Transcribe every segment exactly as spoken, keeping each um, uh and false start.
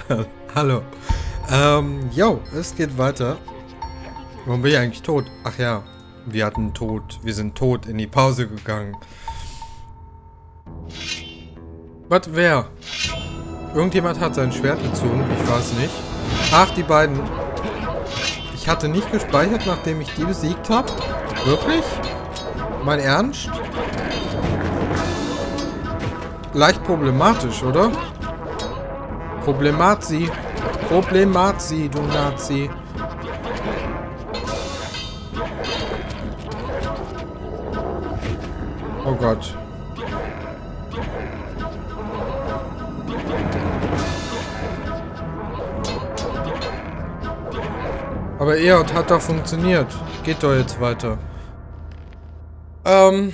Hallo. Ähm, yo, es geht weiter. Warum bin ich eigentlich tot? Ach ja, wir hatten tot. Wir sind tot in die Pause gegangen. Was, wer? Irgendjemand hat sein Schwert gezogen, ich weiß nicht. Ach, die beiden. Ich hatte nicht gespeichert, nachdem ich die besiegt habe. Wirklich? Mein Ernst? Leicht problematisch, oder? Problematzi. Problematzi, du Nazi. Oh Gott. Aber Eot hat doch funktioniert. Geht doch jetzt weiter. Ähm...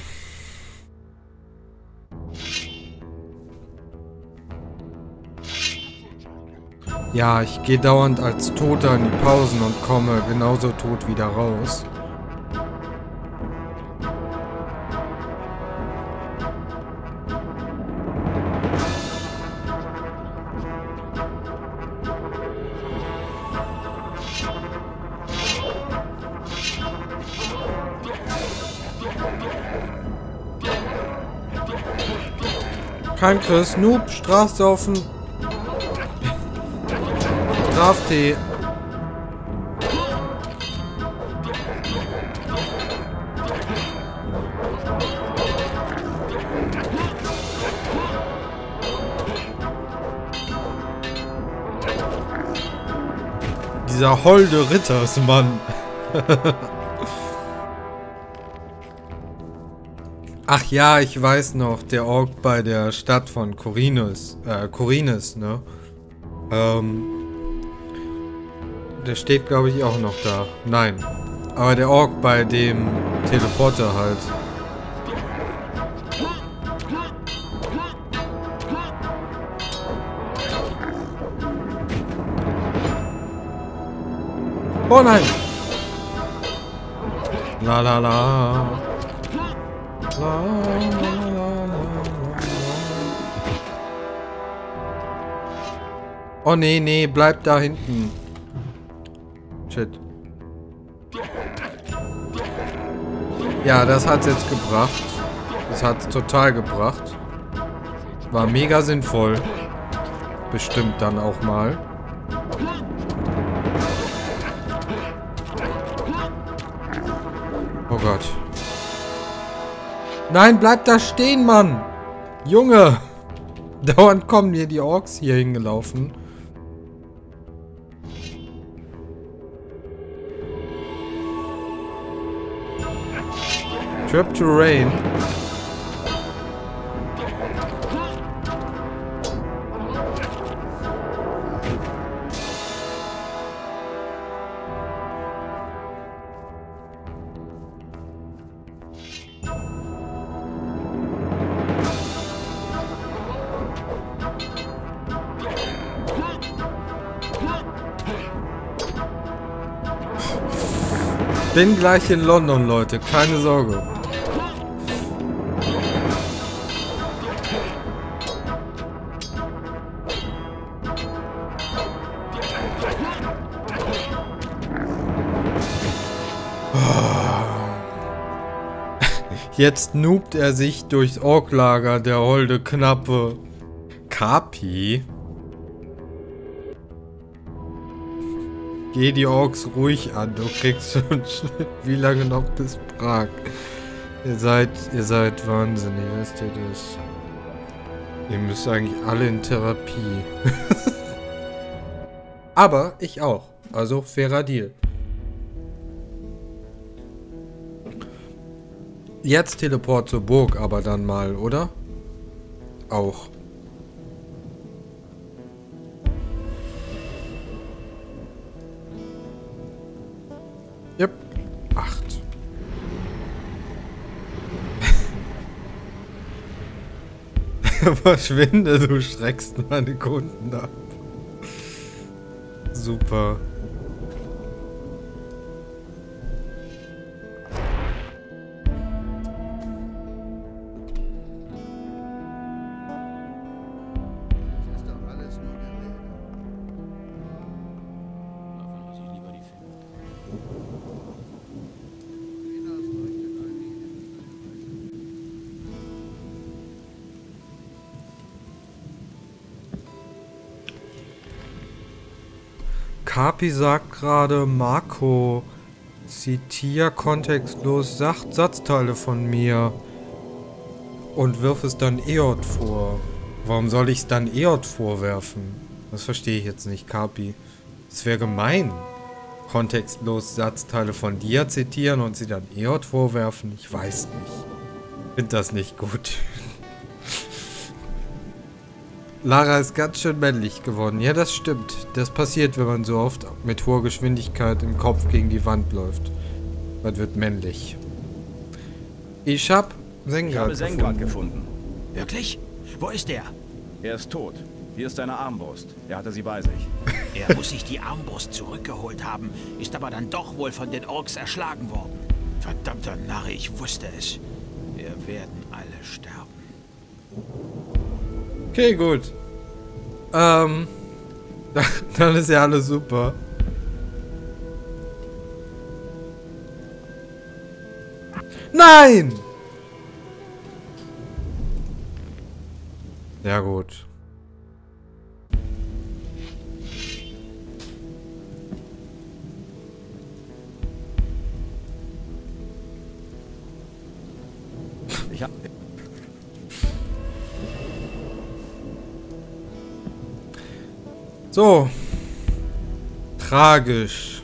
Ja, ich gehe dauernd als Toter in die Pausen und komme genauso tot wieder raus. Kein Chris, Noob, Strafsaufen. Straftee. Dieser holde Rittersmann. Ach ja, ich weiß noch, der Ork bei der Stadt von Khorinis, äh, Khorinis, ne? Ähm, der steht, glaube ich, auch noch da. Nein. Aber der Ork bei dem Teleporter halt. Oh nein! La la la. La, la, la, la. Oh nee, nee, bleib da hinten. Shit. Ja, das hat's jetzt gebracht. Das hat's total gebracht. War mega sinnvoll. Bestimmt dann auch mal. Oh Gott. Nein, bleib da stehen, Mann! Junge! Dauernd kommen mir die Orks hier hingelaufen. Trip to Rain. Bin gleich in London, Leute. Keine Sorge. Jetzt noobt er sich durchs Orklager, der holde Knappe. Kapi? Geh die Orks ruhig an, du kriegst schon wie lange noch bis Prag? Ihr seid, ihr seid wahnsinnig, wisst ihr das? Ihr müsst eigentlich alle in Therapie. Aber ich auch, also fairer Deal. Jetzt Teleport zur Burg, aber dann mal, oder? Auch. Yep. Acht. Verschwinde, du schreckst meine Kunden ab. Super. Kapi sagt gerade, Marco, zitier kontextlos Sach Satzteile von mir und wirf es dann Eot vor. Warum soll ich es dann Eot vorwerfen? Das verstehe ich jetzt nicht, Kapi. Es wäre gemein, kontextlos Satzteile von dir zitieren und sie dann Eot vorwerfen. Ich weiß nicht. Ich finde das nicht gut. Lara ist ganz schön männlich geworden. Ja, das stimmt. Das passiert, wenn man so oft mit hoher Geschwindigkeit im Kopf gegen die Wand läuft. Man wird männlich. Ich hab Sengard Ich habe Sengard gefunden. gefunden. Wirklich? Wo ist er? Er ist tot. Hier ist seine Armbrust. Er hatte sie bei sich. Er muss sich die Armbrust zurückgeholt haben, ist aber dann doch wohl von den Orks erschlagen worden. Verdammter Narr, ich wusste es. Wir werden alle sterben. Okay, gut. Ähm, dann ist ja alles super. Nein! Ja gut. Ich hab... So. Tragisch.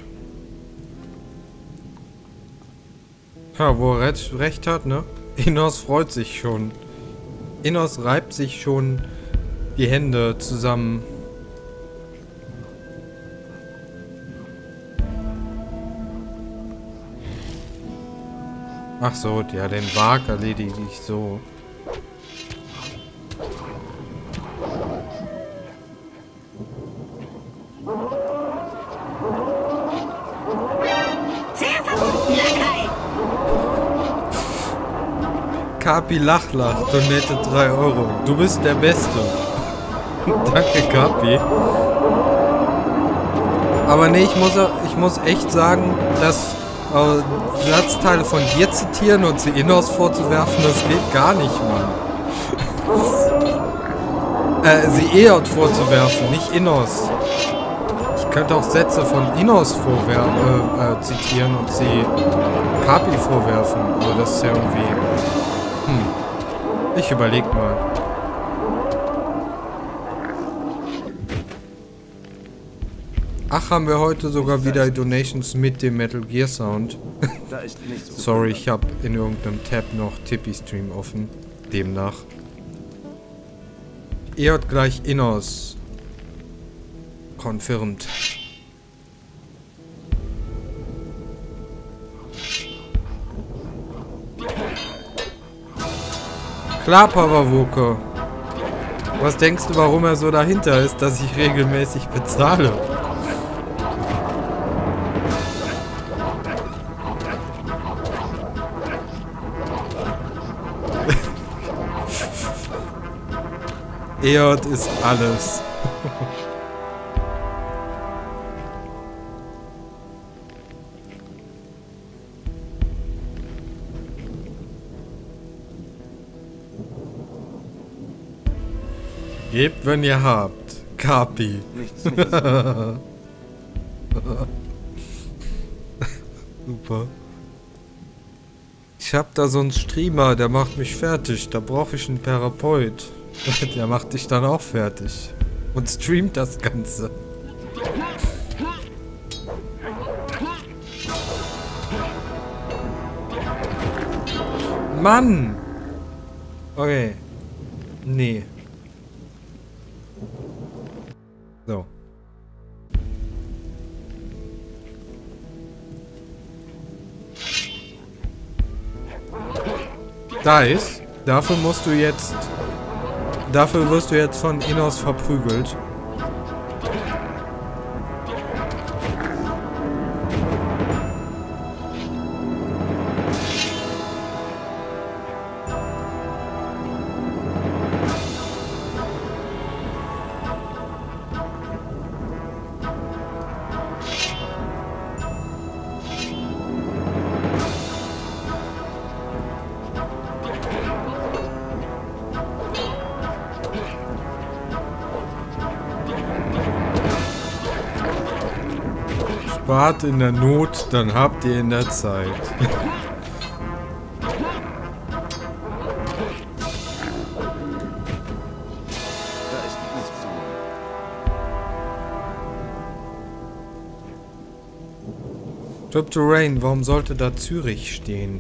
Ja, wo er recht, recht hat, ne? Innos freut sich schon. Innos reibt sich schon die Hände zusammen. Ach so, ja, den Wag erledige ich so. Kapi Lachlach, donate drei Euro. Du bist der Beste. Danke, Kapi. Aber nee, ich muss, ich muss echt sagen, dass äh, Satzteile von dir zitieren und sie Innos vorzuwerfen, das geht gar nicht, Mann. äh, sie Eot vorzuwerfen, nicht Innos. Ich könnte auch Sätze von Innos vorwerfen, äh, äh, zitieren und sie Kapi vorwerfen. Also das ist ja irgendwie... Hm. Ich überleg mal. Ach, haben wir heute sogar wieder Donations mit dem Metal Gear Sound. Da ist nichts zu Sorry, ich habe in irgendeinem Tab noch Tippy Stream offen. Demnach. Eot gleich Innos. Confirmed. Klar, Pavawoke. Was denkst du, warum er so dahinter ist, dass ich regelmäßig bezahle? Eot ist alles. Gebt, wenn ihr habt. Kapi. Nichts, nichts. Super. Ich hab da so einen Streamer, der macht mich fertig. Da brauche ich einen Therapeut. Der macht dich dann auch fertig. Und streamt das Ganze. Mann! Okay. Nee. So. Dice, dafür musst du jetzt... Dafür wirst du jetzt von Innos verprügelt. spart in der Not, dann habt ihr in der Zeit. Trip to Rain, warum sollte da Zürich stehen?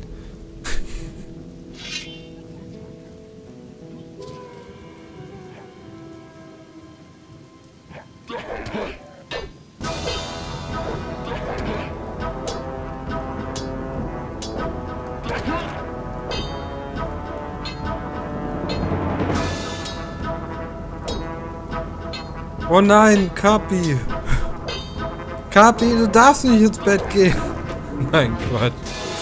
Oh nein, Kapi. Kapi, du darfst nicht ins Bett gehen. Nein, Quatsch.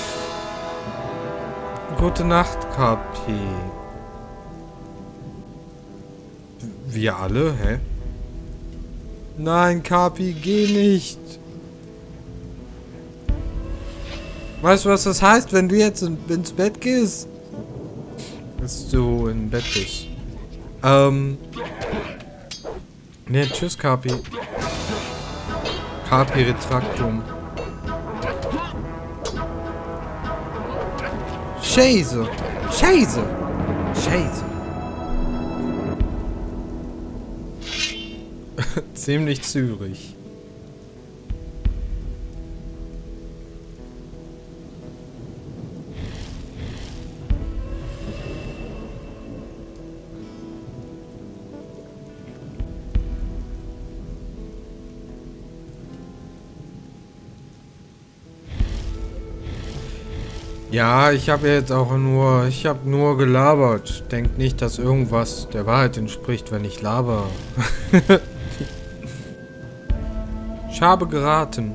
Gute Nacht, Kapi. Wir alle? Hä? Nein, Kapi, geh nicht. Weißt du, was das heißt, wenn du jetzt in, ins Bett gehst? Dass du im Bett bist. Ähm... Ne, tschüss, Kapi. Kapi Retractum. Scheiße. Scheiße. Scheiße. Ziemlich Zürich. Ja, ich habe jetzt auch nur, ich habe nur gelabert. Denkt nicht, dass irgendwas der Wahrheit entspricht, wenn ich laber. Ich habe geraten.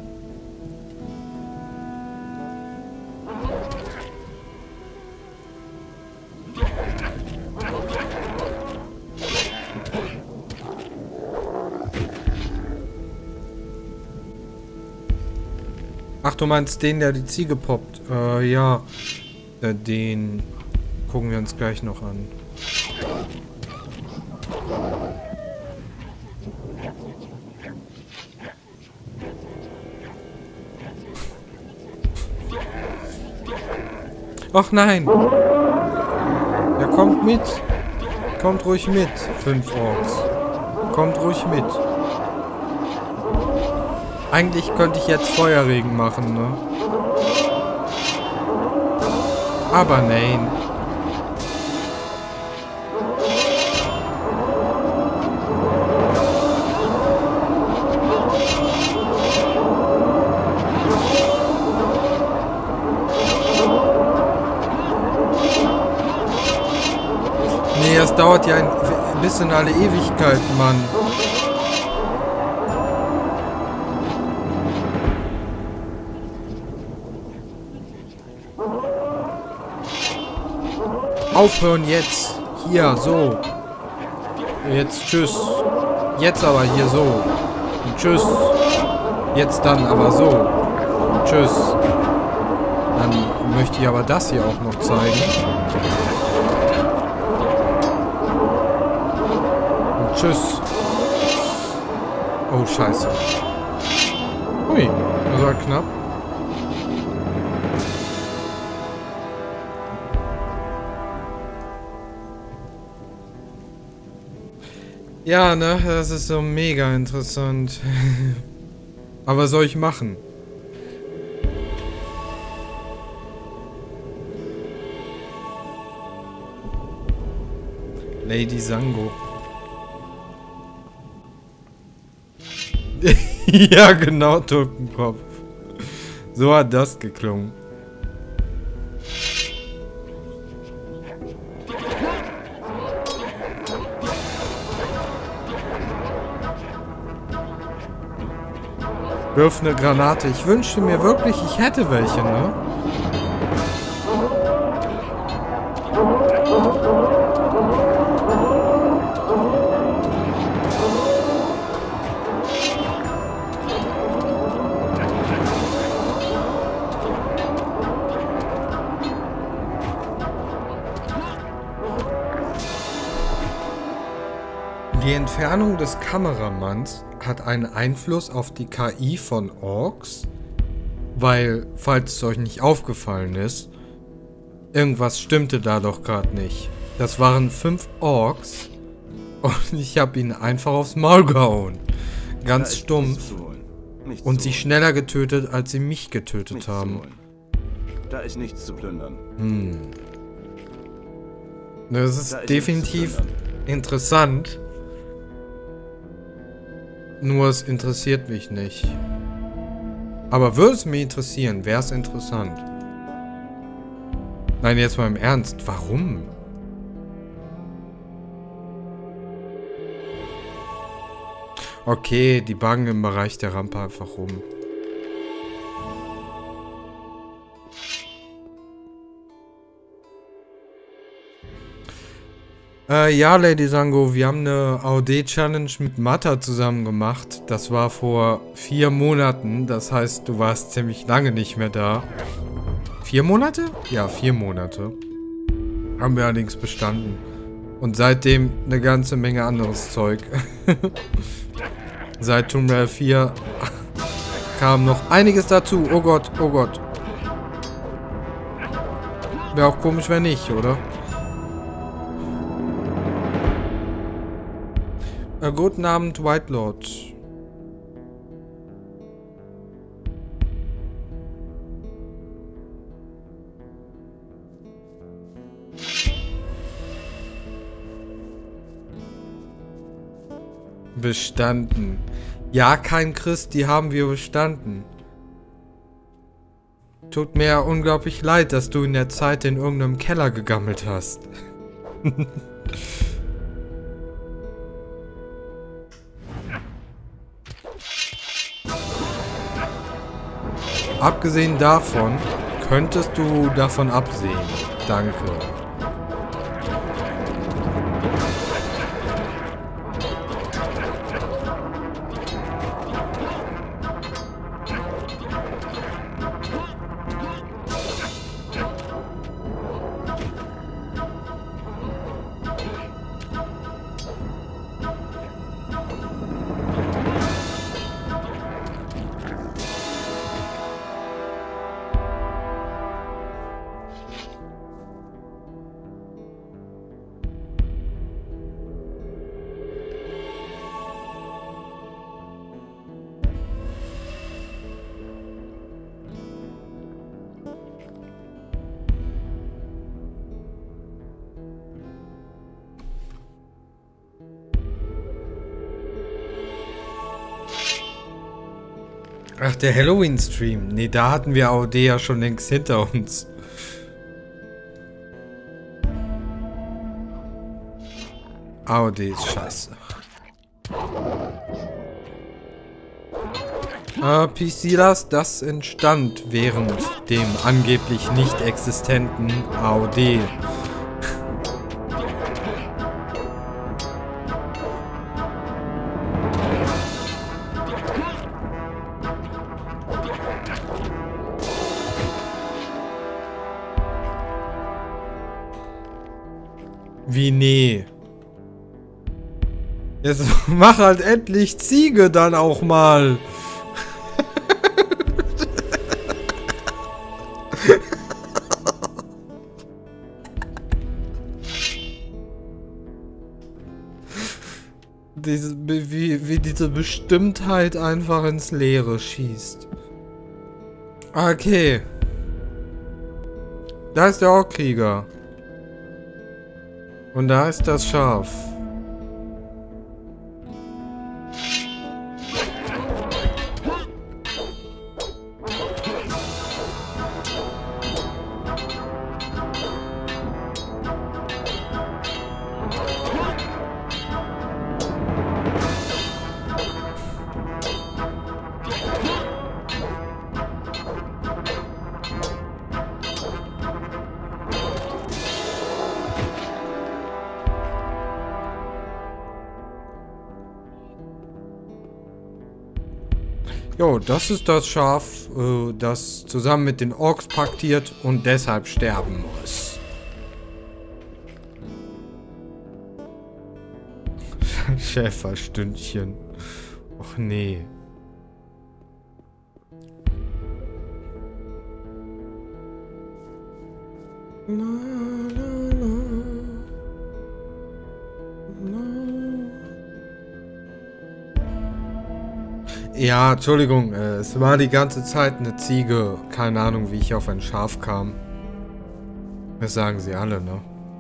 Ach, du meinst den, der die Ziege poppt? Äh, ja. Äh, den gucken wir uns gleich noch an. Ach nein! Ja, kommt mit! Kommt ruhig mit, fünf Orks. Kommt ruhig mit. Eigentlich könnte ich jetzt Feuerregen machen, ne? Aber nein. Nee, es dauert ja ein bisschen alle Ewigkeit, Mann. Aufhören jetzt. Hier, so. Jetzt tschüss. Jetzt aber hier so. Und tschüss. Jetzt dann aber so. Und tschüss. Dann möchte ich aber das hier auch noch zeigen. Und tschüss. Oh, scheiße. Ui, das war knapp. Ja, ne, das ist so mega interessant. Aber was soll ich machen? Lady Sango. Ja, genau, Tulpenkopf. So hat das geklungen. Wirf eine Granate. Ich wünschte mir wirklich, ich hätte welche, ne? Die Entfernung des Kameramanns hat einen Einfluss auf die K I von Orks, weil, falls es euch nicht aufgefallen ist, irgendwas stimmte da doch gerade nicht. Das waren fünf Orks und ich habe ihnen einfach aufs Maul gehauen. Ganz stumpf. Und sie schneller getötet, als sie mich getötet haben. Da ist nichts zu plündern. Hm. Das ist definitiv interessant. Nur es interessiert mich nicht. Aber würde es mich interessieren, wäre es interessant. Nein, jetzt mal im Ernst. Warum? Okay, die bangen im Bereich der Rampe einfach rum. Äh, ja, Lady Sango, wir haben eine A O D-Challenge mit Matta zusammen gemacht. Das war vor vier Monaten. Das heißt, du warst ziemlich lange nicht mehr da. Vier Monate? Ja, vier Monate. Haben wir allerdings bestanden. Und seitdem eine ganze Menge anderes Zeug. Seit Tomb Raider vier kam noch einiges dazu. Oh Gott, oh Gott. Wäre auch komisch, wenn nicht, oder? Äh, guten Abend, White Lord. Bestanden. Ja, kein Christ, die haben wir bestanden. Tut mir ja unglaublich leid, dass du in der Zeit in irgendeinem Keller gegammelt hast. Abgesehen davon, könntest du davon absehen. Danke. Ach, der Halloween-Stream. Nee, da hatten wir A O D ja schon längst hinter uns. A O D ist scheiße. Äh, P C Las, das entstand während dem angeblich nicht existenten A O D. Wie nee. Jetzt mach halt endlich Ziege dann auch mal. Diese, wie, wie diese Bestimmtheit einfach ins Leere schießt. Okay. Da ist der Orkkrieger. Und da ist das Schaf. Jo, das ist das Schaf, äh, das zusammen mit den Orks paktiert und deshalb sterben muss. Schäferstündchen. Och nee. La, la, la. Ja, Entschuldigung, äh, es war die ganze Zeit eine Ziege. Keine Ahnung, wie ich auf ein Schaf kam. Das sagen sie alle, ne?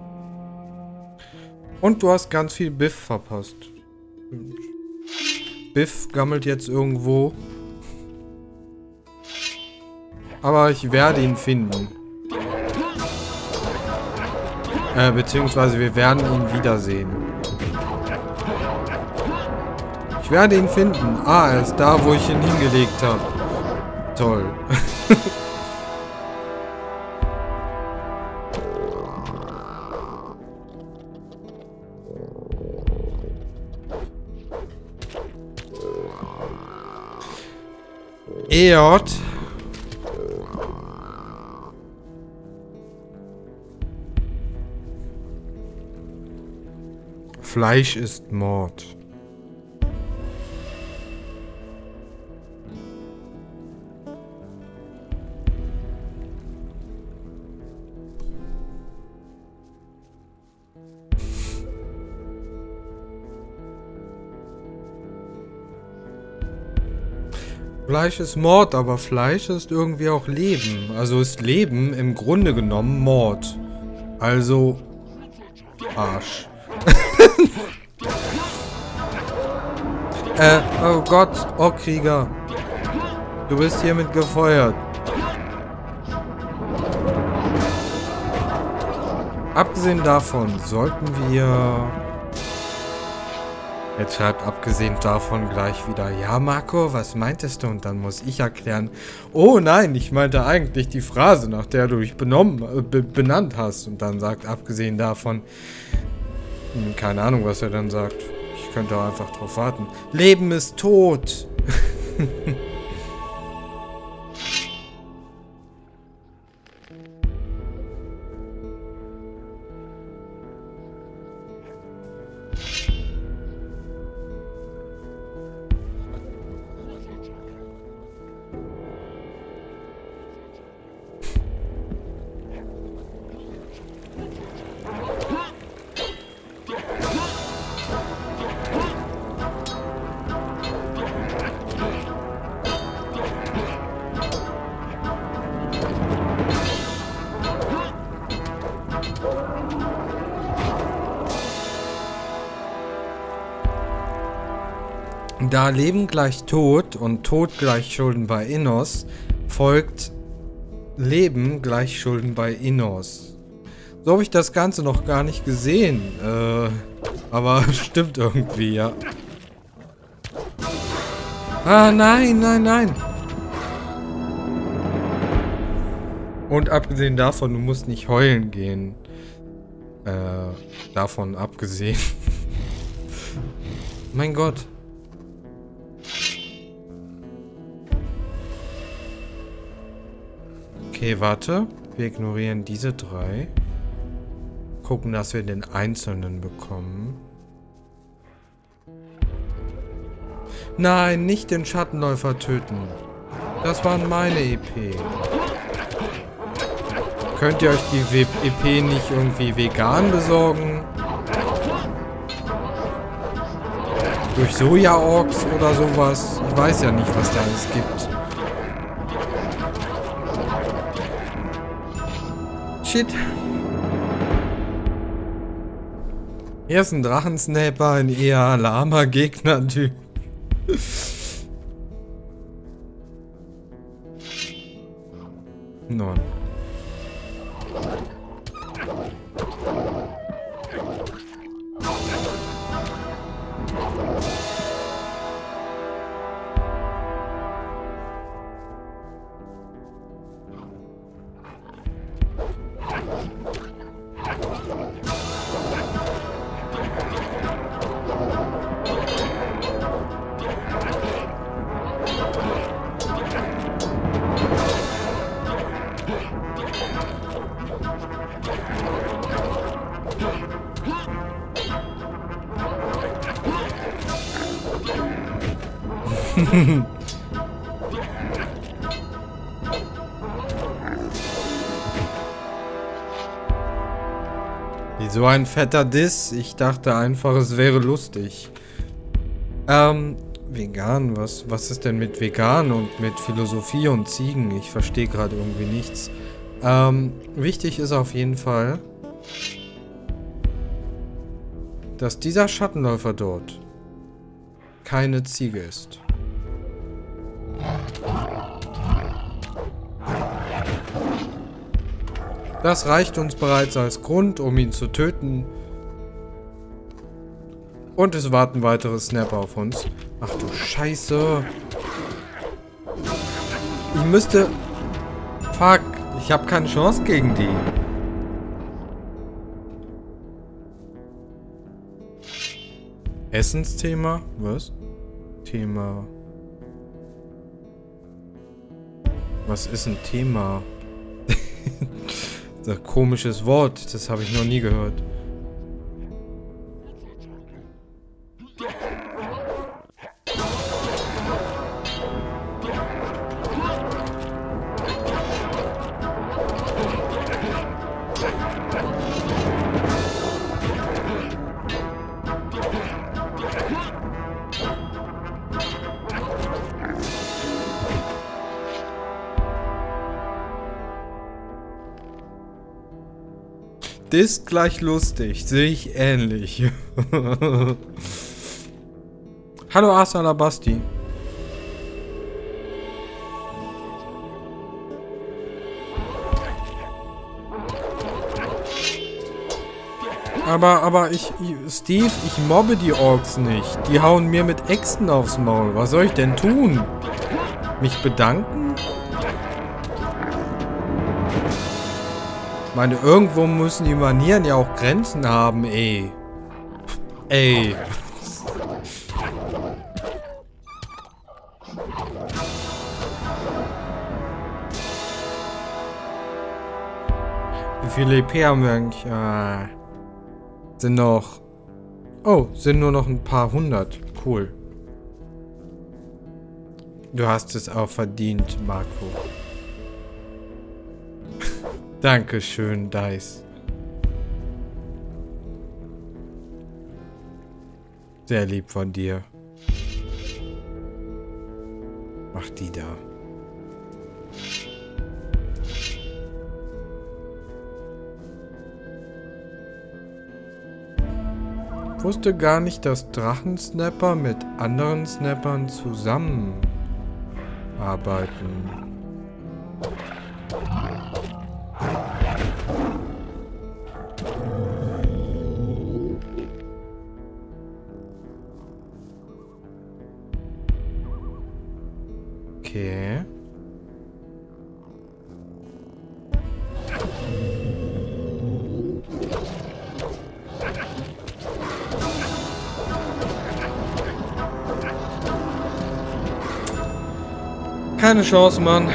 Und du hast ganz viel Biff verpasst. Biff gammelt jetzt irgendwo. Aber ich werde ihn finden. Äh, beziehungsweise wir werden ihn wiedersehen. Ich werde ihn finden. Ah, er ist da, wo ich ihn hingelegt habe. Toll. Eot. Fleisch ist Mord. Fleisch ist Mord, aber Fleisch ist irgendwie auch Leben. Also ist Leben im Grunde genommen Mord. Also Arsch. äh, oh Gott, Orkkrieger. Du bist hiermit gefeuert. Abgesehen davon sollten wir... Jetzt schreibt abgesehen davon gleich wieder, ja Marco, was meintest du? Und dann muss ich erklären, oh nein, ich meinte eigentlich die Phrase, nach der du dich benommen, äh, be benannt hast. Und dann sagt abgesehen davon, hm, keine Ahnung, was er dann sagt. Ich könnte auch einfach drauf warten. Leben ist tot. Da Leben gleich Tod und Tod gleich Schulden bei Innos, folgt Leben gleich Schulden bei Innos. So habe ich das Ganze noch gar nicht gesehen. Äh, aber stimmt irgendwie, ja. Ah, nein, nein, nein. Und abgesehen davon, du musst nicht heulen gehen. Äh, davon abgesehen. Mein Gott. Okay, warte. Wir ignorieren diese drei. Gucken, dass wir den einzelnen bekommen. Nein, nicht den Schattenläufer töten. Das waren meine E P. Könnt ihr euch die E P nicht irgendwie vegan besorgen? Durch Soja-Orks oder sowas? Ich weiß ja nicht, was da alles gibt. Shit. Hier ist ein Drachensniper, ein eher lahmer Gegner-Typ. Nein. Wie so ein fetter Diss. Ich dachte einfach, es wäre lustig. Ähm, vegan, was, was ist denn mit vegan und mit Philosophie und Ziegen? Ich verstehe gerade irgendwie nichts. Ähm, wichtig ist auf jeden Fall, dass dieser Schattenläufer dort keine Ziege ist. Das reicht uns bereits als Grund, um ihn zu töten. Und es warten weitere Snapper auf uns. Ach du Scheiße. Ich müsste... Fuck, ich habe keine Chance gegen die. Essensthema? Was? Thema... Was ist ein Thema? Das ist ein komisches Wort, das habe ich noch nie gehört. Ist gleich lustig, sehe ich ähnlich. Hallo Asalabasti. Aber, aber ich, Steve, ich mobbe die Orks nicht. Die hauen mir mit Äxten aufs Maul. Was soll ich denn tun? Mich bedanken? Ich meine, irgendwo müssen die Manieren ja auch Grenzen haben, ey. Ey. Wie viele E P haben wir eigentlich? Ah, sind noch... Oh, sind nur noch ein paar hundert. Cool. Du hast es auch verdient, Marco. Dankeschön, Dice. Sehr lieb von dir. Mach die da. Ich wusste gar nicht, dass Drachensnapper mit anderen Snappern zusammenarbeiten. Okay. Keine Chance, Mann.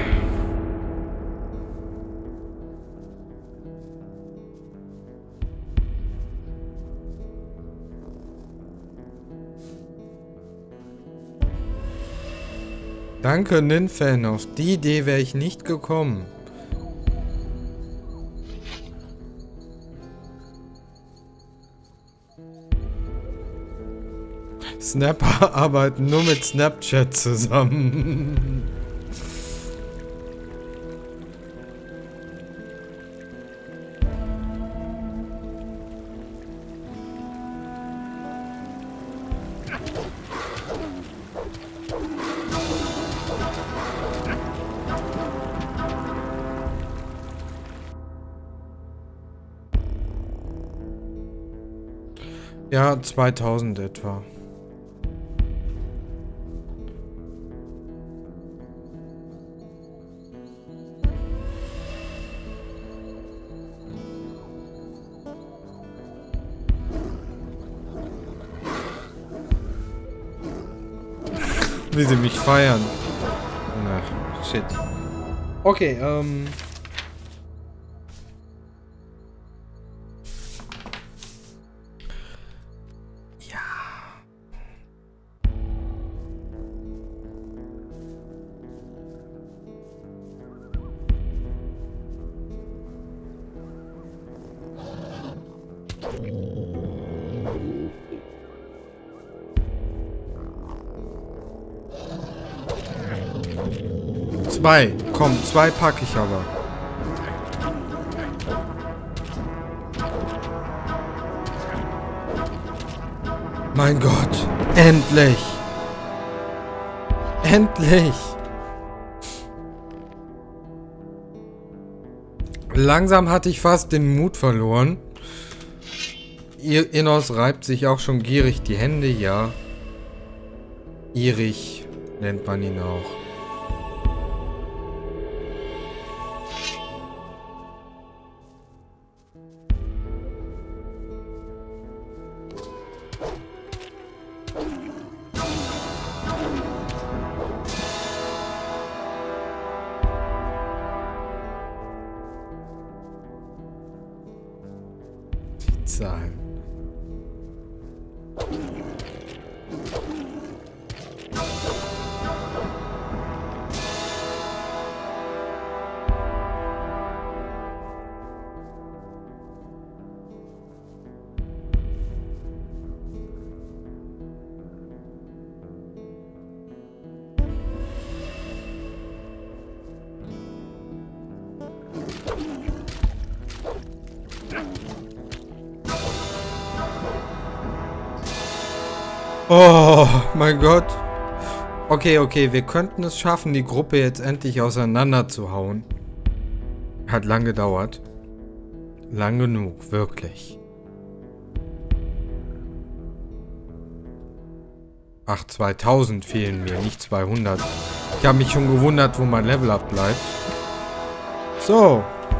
Danke, Ninfan. Auf die Idee wäre ich nicht gekommen. Snapper arbeiten nur mit Snapchat zusammen. Ja, zweitausend etwa. Wie sie mich feiern. Ach, shit. Okay, ähm... Zwei. Komm, zwei packe ich aber. Mein Gott. Endlich. Endlich. Langsam hatte ich fast den Mut verloren. Innos reibt sich auch schon gierig die Hände, ja. Gierig nennt man ihn auch. Die Zahlen. Oh, mein Gott. Okay, okay, wir könnten es schaffen, die Gruppe jetzt endlich auseinander zu hauen. Hat lang gedauert. Lang genug, wirklich. Ach, zweitausend fehlen mir, nicht zweihundert. Ich habe mich schon gewundert, wo mein Level-Up bleibt. So.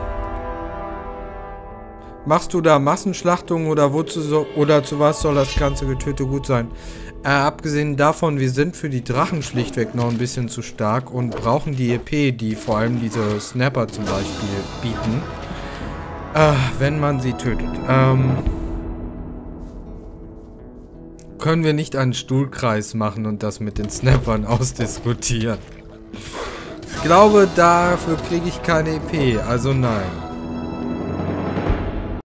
Machst du da Massenschlachtungen oder wozu so, oder zu was soll das ganze Getöte gut sein? Äh, abgesehen davon, wir sind für die Drachen schlichtweg noch ein bisschen zu stark und brauchen die E P, die vor allem diese Snapper zum Beispiel bieten, äh, wenn man sie tötet. Ähm, können wir nicht einen Stuhlkreis machen und das mit den Snappern ausdiskutieren? Ich glaube, dafür kriege ich keine E P, also nein.